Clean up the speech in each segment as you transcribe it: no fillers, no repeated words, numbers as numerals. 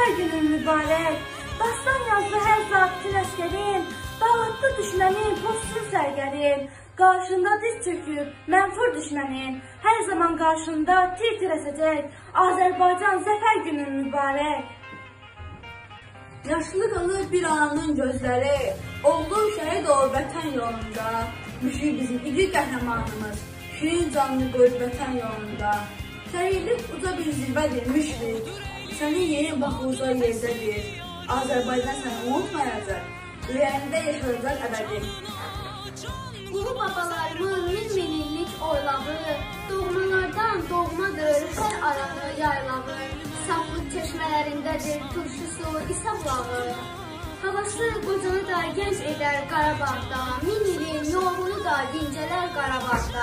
zəfər günün mübarək. Dastan yazdı hər zabitın əskərin, dağıtdı düşmənin, pozsun sərgərin. Qarşında diz çöküb, mənfur düşmənin, hər zaman qarşında tir-tir əsəcək. Azərbaycan zəfər günün mübarək. Yaşlı qalır bir ananın gözləri, olduğu şəhid o vətən yolunda. Müşir bizim igid qəhrəmanımız, şirin canlı qoyub vətən yolunda. Şəhidlik uca bir zirvədir, müşrik, sənin yerin bax uca yerdədir. Azərbaycan səni unutmayacaq, ürəyində yaşayacaq əbədi. Ulu babalarımın min illik oylağı, doğmalardan doğmadır hər arağı yaylağı. Saflıq çeşmələrindədir turşu su, İsa bulağı. Havası qocanı da gənc edər Qarabağda, min ilin yoğunu da dincələr Qarabağda.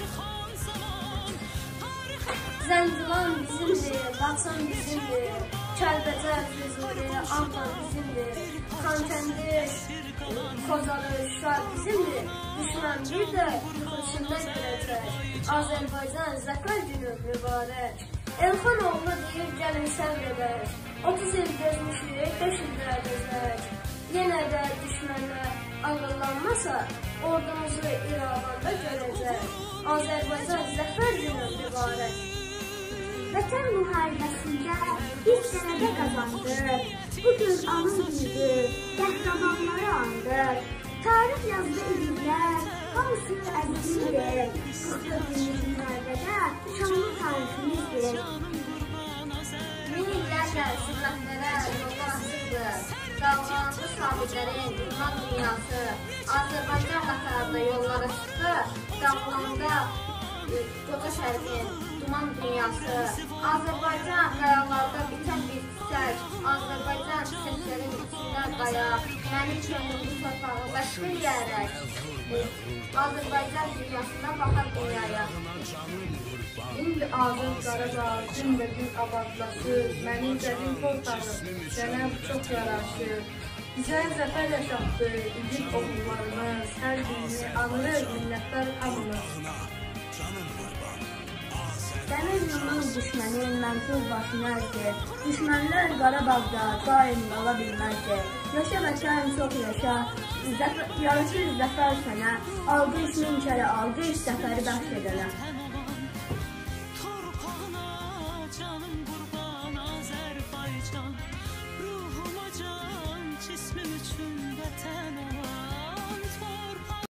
Zəngilan bizimdir, Laçın bizimdir, Kəlbəcər, Füzuli, Ankara bizimdir, Xankəndi, Xocalı, Şuşa bizimdir. Düşmən bir də yuxuçunda görəcək. Azərbaycan zəfər günü mübarək. Elxan oğlu deyir gəlin səbr edək. 30 il gözmüşük, 5 ildə dözək. Yenə də düşmənlər ağırlanmasa, ordumuzu İrəvanda görəcək. Azərbaycan zəfər günü mübarək. Vətən müharibəsində bir sənədə qazandır. Bugün anın günüdür, qəhrəmanları andır. Tarix yazdı illər, hamısı əzizimdir. 44 günlük müharibədə şanlı tariximizdir. Min illərlə sürvətlərə yollar açıqdır. Dağlandı sabitlərin idman dünyası. Azərbaycan qatarında yollara çıxdı. Dağlanda qoca şərqin duman dünyası. Azərbaycan qayalarda bitən bir çiçək. Azərbaycan çiçəklərin içindən qaya. Mənim könlüm bu torpağı başqa yərək. Azərbaycan dünyasına baxar dünyaya. İndi Azər Qarabağ, cümlə gün abadlaşır. Mənim cədim torpağı, sənə çox yaraşır. Bizə zəfər yaşatdı, igid oğullarımız. Hər birini anırır minnətlər hamımız. Dəmir yolun düşmənin mənfur başını ərdir. Düşmənlər Qarabağda daim qala bilməzdir. Yaşa vətən, çox yaşa, yaraşır zəfər sənə. Alqış min kərə alqış, zəfəri bəxş edənə. Torpağına canım qurban Azərbaycan, ruhuma can, cismim üçün vətən olar.